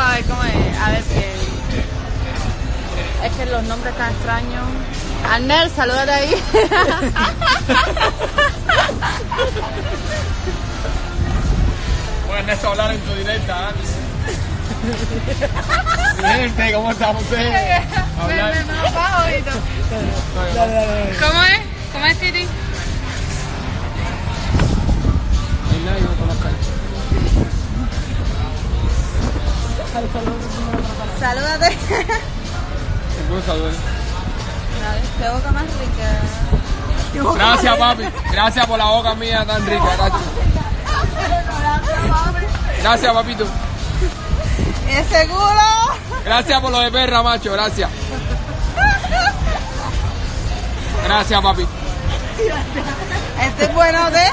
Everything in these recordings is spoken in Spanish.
a ver cómo es. A ver que... Es que los nombres tan extraños. Arnel, salúdate ahí. Pues Ernesto, hablar en tu directa, ¿eh? Gente, ¿cómo estamos ustedes? Hablar. ¿Cómo es? ¿Cómo es, Titi? Salúdate. Un saludo. Qué boca más rica. Gracias, papi. Gracias por la boca mía tan rica. Gracias. Gracias, papito. Ese culo. Gracias por lo de perra, macho. Gracias. Gracias, papi. Este es bueno de...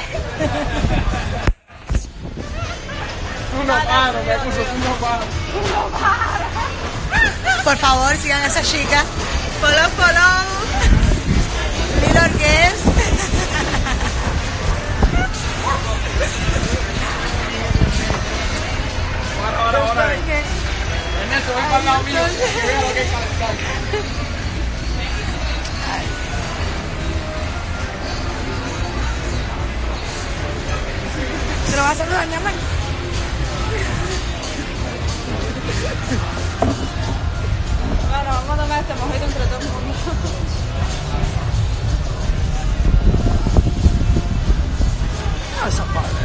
Tú no paras, me puso, tú no paras. Por favor, sigan a esa chica. Follow. Lilo Orgues. Ahora. Ernesto, ven para el lado mío. Que vea lo que es calentar. ¿Te lo vas a saludar, mi amor? Bueno, vamos a tomar este mojito entre todos. Esa padre.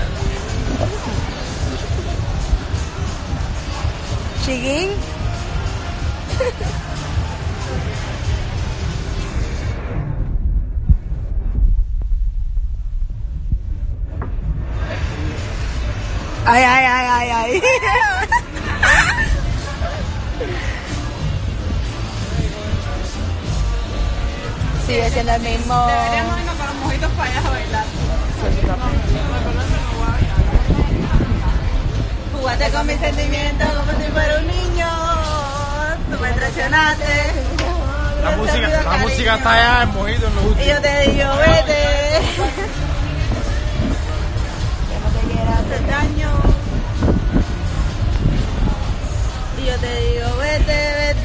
Chiquín. Ay. Sigue siendo el mismo. Deberíamos irnos con los mojitos para allá a bailar. Jugaste con mis sentimientos como si fuera un niño. Tú me traicionaste. La música está allá, el mojito en los últimos. Y yo te digo, vete. Que no te quiera hacer daño. Y yo te digo, vete.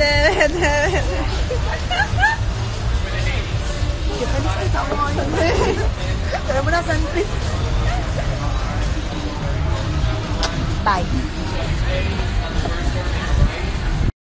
Qué feliz que estamos hoy. Tenemos una sonrisa. Bye.